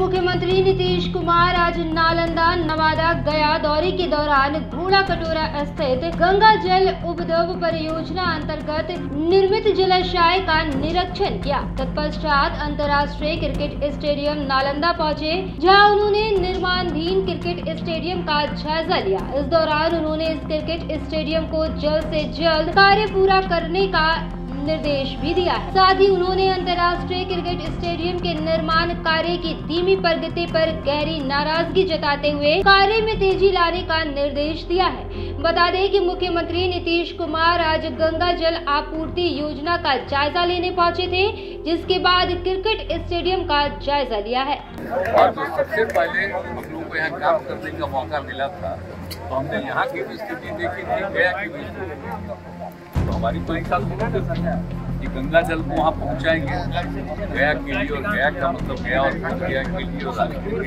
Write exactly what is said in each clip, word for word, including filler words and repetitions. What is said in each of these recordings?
मुख्यमंत्री नीतीश कुमार आज नालंदा, नवादा, गया दौरे के दौरान घोड़ा कटोरा स्थित गंगा जल उपद्रव परियोजना अंतर्गत निर्मित जलाशय का निरीक्षण किया। तत्पश्चात अंतर्राष्ट्रीय क्रिकेट स्टेडियम नालंदा पहुंचे, जहां उन्होंने निर्माणाधीन क्रिकेट स्टेडियम का जायजा लिया। इस दौरान उन्होंने इस क्रिकेट स्टेडियम को जल्द से जल्द कार्य पूरा करने का निर्देश भी दिया है। साथ ही उन्होंने अंतर्राष्ट्रीय क्रिकेट स्टेडियम के निर्माण कार्य की धीमी प्रगति पर गहरी नाराजगी जताते हुए कार्य में तेजी लाने का निर्देश दिया है। बता दें कि मुख्यमंत्री नीतीश कुमार आज गंगा जल आपूर्ति योजना का जायजा लेने पहुंचे थे, जिसके बाद क्रिकेट स्टेडियम का जायजा लिया है। और तो सबसे पहले हम लोग को यहाँ काम करने का मौका मिला था, तो हमने यहाँ की भी स्थिति देखी थी, गया की भी स्थिति। तो हमारी तो एक साल कि गंगा जल को वहाँ पहुँचाएंगे, गया के लिए, और गया का मतलब गया और गया के लिए और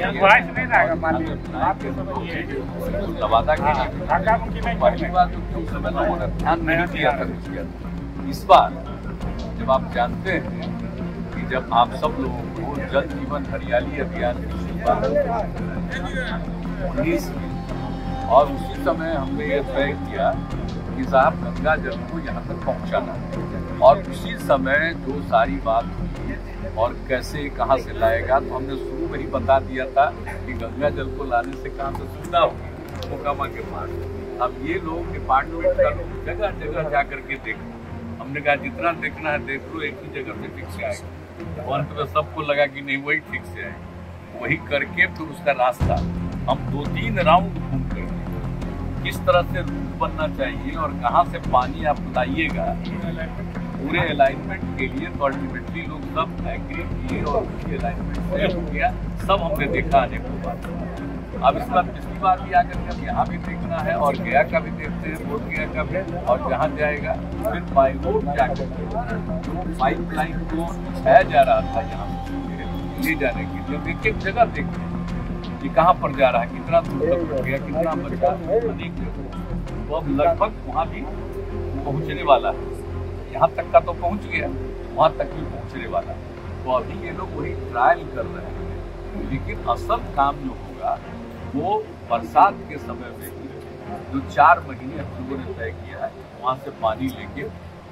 नवादा के लिए। पहली बार तो उस समय लोगों ने ध्यान नहीं दिया था कुछ। इस बार जब आप जानते हैं कि जब आप सब लोगों को जल जीवन हरियाली अभियान की शुरुआत उन्नीस में, और उसी समय हमने ये तय किया कि साहब गंगा जल को यहाँ तक पहुँचाना, और उसी समय जो सारी बात हुई और कैसे कहाँ से लाएगा, तो हमने शुरू में ही बता दिया था कि गंगा जल को लाने से कहाँ से सुविधा होगी, मोकामा के पास। अब ये लोग डिपार्टमेंट का लोग जगह जगह जा करके देखो। हमने कहा जितना देखना है देख लो, एक ही जगह से ठीक से आएगा। और अंत में सबको लगा कि नहीं वही ठीक से आएगा। वही करके फिर उसका रास्ता हम दो तीन राउंड घूम कर किस तरह से रूट बनना चाहिए और कहाँ से पानी आप लाइएगा पूरे अलाइनमेंट के लिए, तो अल्टीमेटली लोग सब एग्री किए और उसी अलाइनमेंट से हो गया। सब हमने देखा अनेकों बार। अब इस बार पिछली बार भी आकर के यहाँ भी देखना है और गया का भी देखते हैं, बोध गया का भी, और जहाँ जाएगा फिर बाई रोड जाकर जो पाइप लाइन को छाया जा रहा था यहाँ ले जाने के लिए, एक एक जगह देखते हैं कि कहाँ पर जा रहा है, कितना दूर तक हो गया, कितना बचा, अनेक जगह। तो अब लगभग वहाँ भी पहुँचने वाला है। यहाँ तक का तो पहुँच गया, वहाँ तक भी पहुँचने वाला है। तो अभी ये लोग वही ट्रायल कर रहे हैं, लेकिन असल काम जो होगा वो बरसात के समय में जो चार महीने हम लोगों ने तय किया है, वहाँ से पानी लेके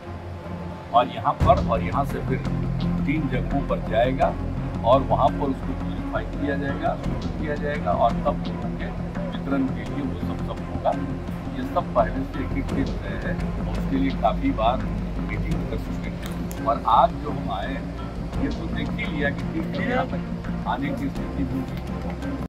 और यहाँ पर और यहाँ से फिर तीन जगहों पर जाएगा और वहाँ पर उसको प्यूरिफाई किया जाएगा, शुद्ध किया जाएगा, और तब लोगों के वितरण के लिए वो सब सब होगा। ये सब पहले से एक एक दिन तय है, और उसके लिए काफ़ी बार मीटिंग कर चुके हैं। और आज जो हम आए, ये तो देख ही लिया कि ठीक है यहाँ तक आने की स्थिति होगी।